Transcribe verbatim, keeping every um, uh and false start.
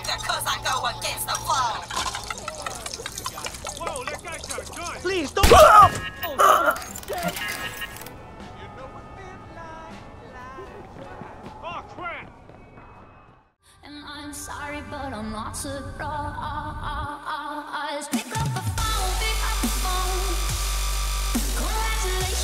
cause I go against the flow. Whoa, let that go, guys! Please, don't... Oh, shit. Oh, crap! And I'm sorry, but I'm not surprised. Pick up the phone, pick up the phone. Congratulations.